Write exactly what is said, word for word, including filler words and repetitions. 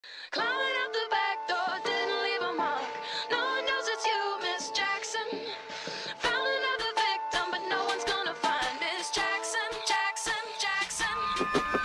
Climbing out the back door, didn't leave a mark. No one knows it's you, Miss Jackson. Found another victim, but no one's gonna find Miss Jackson, Jackson, Jackson.